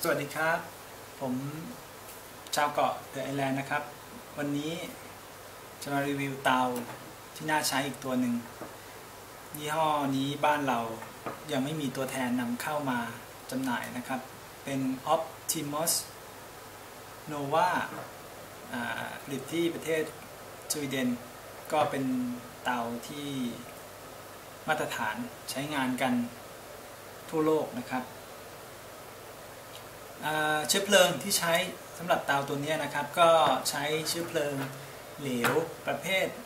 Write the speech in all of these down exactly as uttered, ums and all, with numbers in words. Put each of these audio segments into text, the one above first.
สวัสดีครับผมชาวเกาะเดอะไอแลนด์นะครับวันนี้จะมารีวิวเตาที่น่าใช้อีกตัวหนึ่งยี่ห้อนี้บ้านเรายังไม่มีตัวแทนนำเข้ามาจำหน่ายนะครับเป็น Optimus Nova ผลิตที่ประเทศสวีเดนก็เป็นเตาที่มาตรฐานใช้งานกันทั่วโลกนะครับเชื้อเพลิงที่ใช้สำหรับเตาตัวนี้นะครับก็ใช้เชื้อเพลิงเหลวประเภท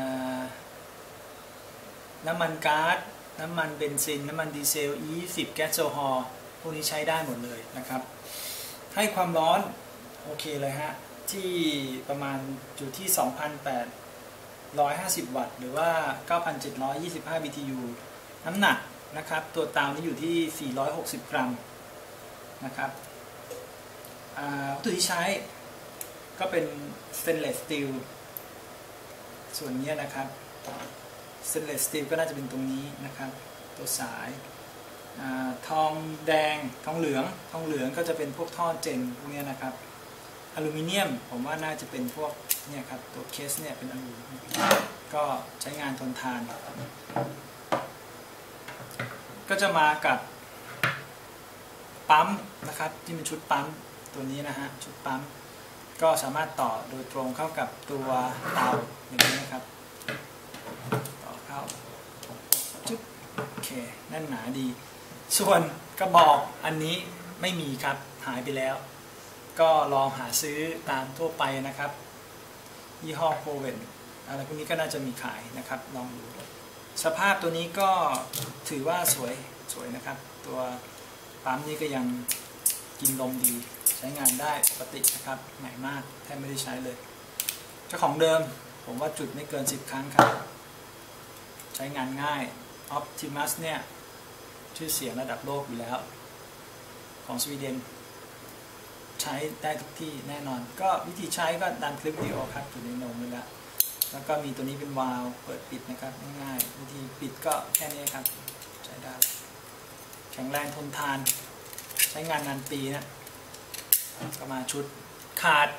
น้ำมันก๊าซน้ำมันเบนซินน้ำมันดีเซล อี ยี่สิบ แก๊สโซฮอล์พวกนี้ใช้ได้หมดเลยนะครับให้ความร้อนโอเคเลยฮะที่ประมาณอยู่ที่ สองพันแปดร้อยห้าสิบ วัตต์หรือว่า เก้าพันเจ็ดร้อยยี่สิบห้า บี ที ยู น้ำหนักนะครับตัวเตานี้อยู่ที่สี่ร้อยหกสิบกรัมนะครับวัตถุที่ใช้ก็เป็น Stainless Steel ส่วนนี้นะครับ Stainless Steel ก็น่าจะเป็นตรงนี้นะครับตัวสายทองแดงทองเหลืองทองเหลืองก็จะเป็นพวกท่อเจนพวกนี้นะครับอลูมิเนียมผมว่าน่าจะเป็นพวกเนี่ยครับตัวเคสเนี่ยเป็นอลูก็ใช้งานทนทานก็จะมากับปั๊มนะครับที่เป็นชุดปั๊มตัวนี้นะฮะชุดปั๊มก็สามารถต่อโดยตรงเข้ากับตัวเตาอย่างนี้นะครับต่อเข้าจุ๊บโอเคแน่นหนาดีส่วนกระบอกอันนี้ไม่มีครับหายไปแล้วก็ลองหาซื้อตามทั่วไปนะครับยี่ห้อโคเวนอะไรพวกนี้ก็น่าจะมีขายนะครับลองดูสภาพตัวนี้ก็ถือว่าสวยสวยนะครับตัวปั๊มนี้ก็ยังกินลมดีใช้งานได้ปกตินะครับใหม่มากแทบไม่ได้ใช้เลยเจ้าของเดิมผมว่าจุดไม่เกินสิบครั้งครับใช้งานง่าย Optimus เนี่ยชื่อเสียงระดับโลกอยู่แล้วของสวีเดนใช้ได้ทุกที่แน่นอนก็วิธีใช้ก็ตามคลิปวิดีโอครับอยู่ในโน้มเลยละแล้วก็มีตัวนี้เป็นวาล์วเปิดปิดนะครับง่ายๆวิธีปิดก็แค่นี้ครับใช้ได้แข็งแรงทนทานใช้งานนานปีนะก็มาชุดขาด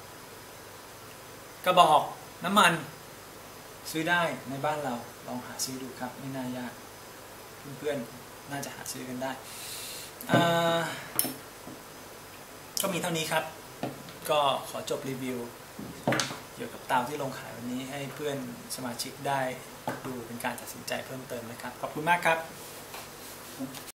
กระบอกน้ำมันซื้อได้ในบ้านเราลองหาซื้อดูครับไม่น่ายากเพื่อนๆน่าจะหาซื้อกันได้ก็มีเท่านี้ครับก็ขอจบรีวิวเกี่ยวกับเตาที่ลงขายวันนี้ให้เพื่อนสมาชิกได้ดูเป็นการตัดสินใจเพิ่มเติมนะครับขอบคุณมากครับ